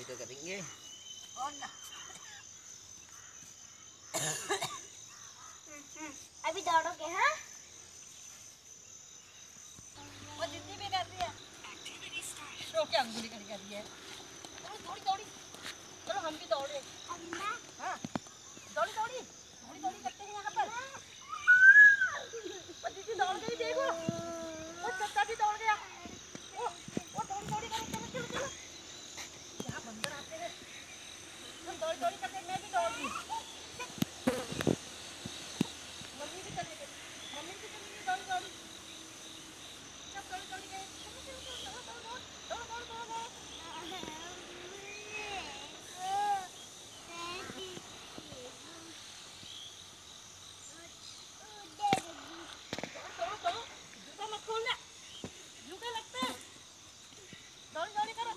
अभी तो करेंगे। अभी दौड़ोगे? हाँ, वो जितनी भी कर रही है तो क्या अंगुली कर रही है। थोड़ी थोड़ी चलो हम भी दौड़े। हाँ दौड़ी दौड़ी थोड़ी थोड़ी करते हैं यहाँ पर। दीदी दौड़ गई देखो, वो चचा भी दौड़ गया। वो दौड़ी दौड़ी करो, चलो चलो चलो। यहाँ बंदर आते हैं, हम दौड़ी दौड़ी करते हैं। मैं भी दौड़ गई, मम्मी भी चली गई, मम्मी भी चली गई दौड़ी दौड़ी। सब दौड़ी दौड़ी गए। चलो चलो चलो दौड़ दौड़ दौड़ दौड़ दौड़ दौड़ दौड़। दौड़ो दौड़ो, जूता मत खोलना, जूता लगता है। दौड़ी दौड़ी करो।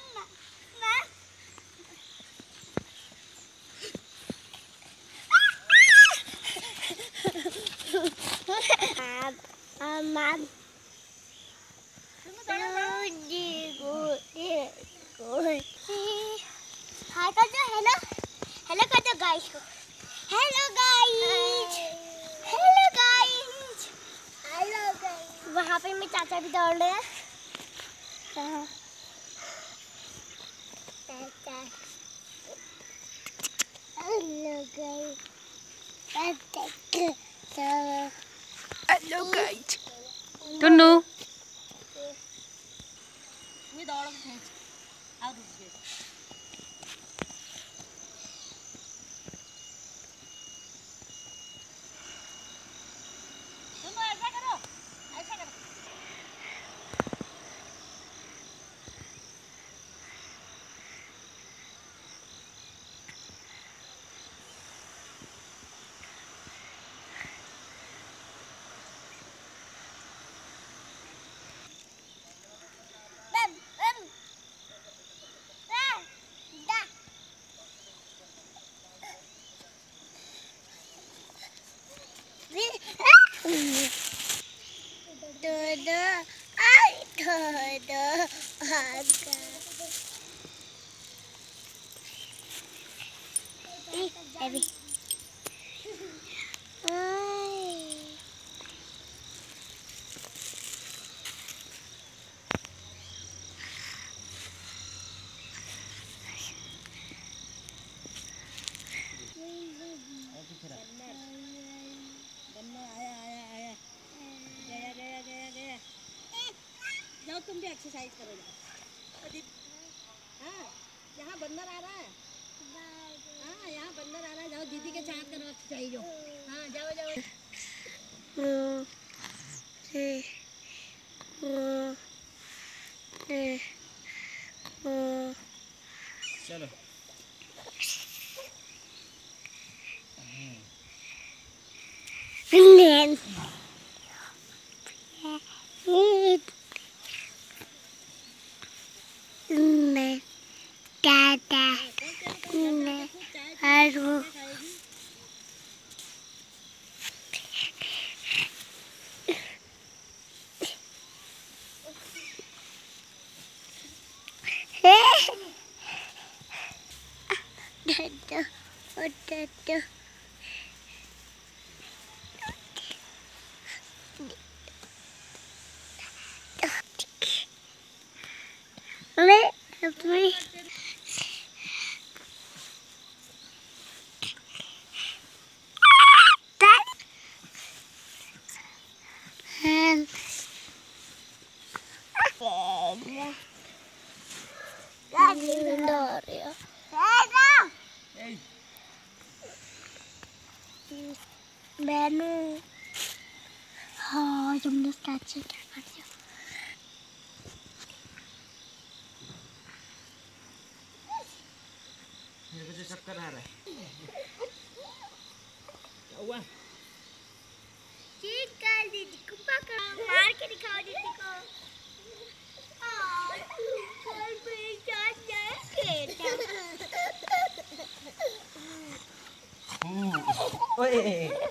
हाय कर दो, हेलो हेलो कर दो गाइस को। Hello guys, hello guys, hello guys. वहाँ पे मेरे चाचा भी दौड़ रहे हैं। चाचा hello guys, hello guys. Tunnu ये दौड़ के खींच और रुक गए। तुम ऐसा करो, ऐसा करो। Heavy. जाओ तुम भी एक्सरसाइज करो जाओ। हाँ यहाँ बंदर आ रहा है। हाँ यहाँ बंदर आ रहा है, जाओ दीदी के साथ करो एक्सरसाइज। जाओ हाँ जाओ जाओ। चलो मैंने हाँ तुमने स्टार्ट से क्या कर दिया? मेरे को तो चक्कर आ रहा है। क्या हुआ? चीट कर दीदी को पकड़, मार के दिखाओ दीदी को। कल मेरे साथ जाएंगे। ओए